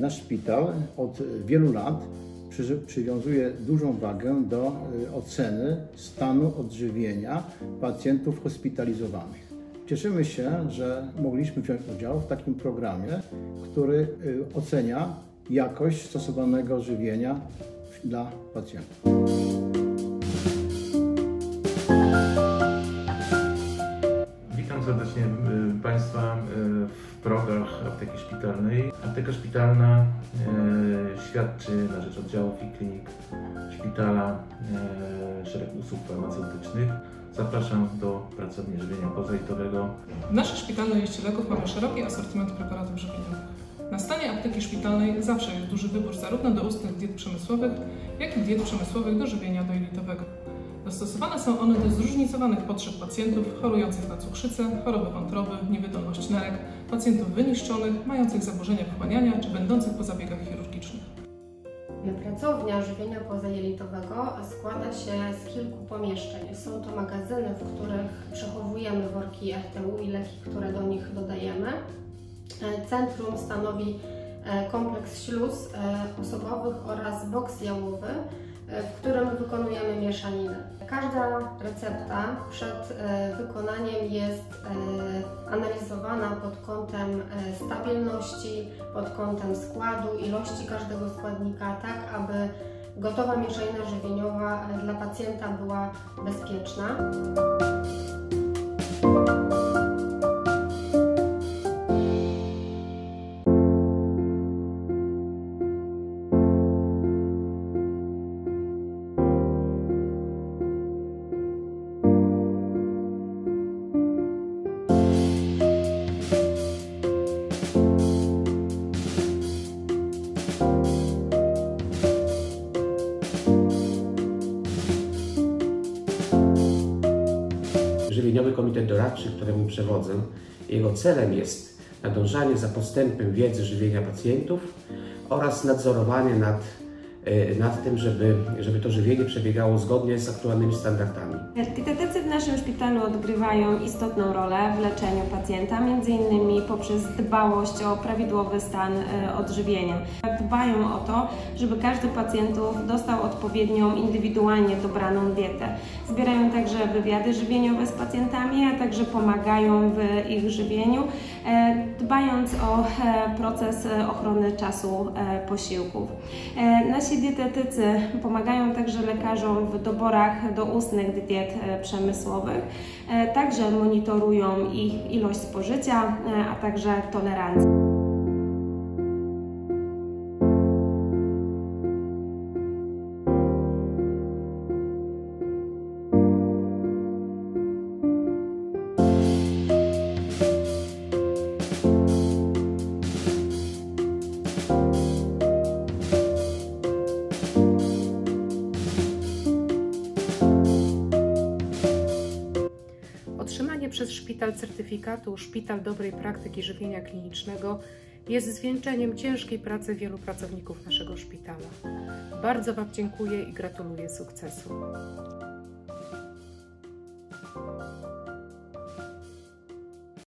Nasz szpital od wielu lat przywiązuje dużą wagę do oceny stanu odżywienia pacjentów hospitalizowanych. Cieszymy się, że mogliśmy wziąć udział w takim programie, który ocenia jakość stosowanego żywienia dla pacjentów. Witam serdecznie Państwa w progach Apteki Szpitalnej. Apteka Szpitalna świadczy na rzecz oddziałów i klinik szpitala szereg usług farmaceutycznych. Zapraszam do pracowni żywienia pozaitowego. W naszej szpitalnej liście leków mamy szeroki asortyment preparatów żywieniowych. Na stanie apteki szpitalnej zawsze jest duży wybór zarówno do ustnych diet przemysłowych, jak i diet przemysłowych do żywienia dojelitowego. Dostosowane są one do zróżnicowanych potrzeb pacjentów chorujących na cukrzycę, choroby wątroby, niewydolność nerek, pacjentów wyniszczonych, mających zaburzenia wchłaniania czy będących po zabiegach chirurgicznych. Pracownia żywienia pozajelitowego składa się z kilku pomieszczeń. Są to magazyny, w których przechowujemy worki RTU i leki, które do nich dodajemy. Centrum stanowi kompleks śluz osobowych oraz boks jałowy, w którym wykonujemy mieszaninę. Każda recepta przed wykonaniem jest analizowana pod kątem stabilności, pod kątem składu, ilości każdego składnika, tak aby gotowa mieszanina żywieniowa dla pacjenta była bezpieczna. Żywieniowy Komitet Doradczy, któremu przewodzę, jego celem jest nadążanie za postępem wiedzy żywienia pacjentów oraz nadzorowanie nad tym, żeby to żywienie przebiegało zgodnie z aktualnymi standardami. Dietetycy w naszym szpitalu odgrywają istotną rolę w leczeniu pacjenta, m.in. poprzez dbałość o prawidłowy stan odżywienia. Dbają o to, żeby każdy pacjentów dostał odpowiednią, indywidualnie dobraną dietę. Zbierają także wywiady żywieniowe z pacjentami, a także pomagają w ich żywieniu, dbając o proces ochrony czasu posiłków. Nasi dietetycy pomagają także lekarzom w doborach doustnych diet przemysłowych, także monitorują ich ilość spożycia, a także tolerancję. Otrzymanie przez szpital certyfikatu Szpital Dobrej Praktyki Żywienia Klinicznego jest zwieńczeniem ciężkiej pracy wielu pracowników naszego szpitala. Bardzo Wam dziękuję i gratuluję sukcesu.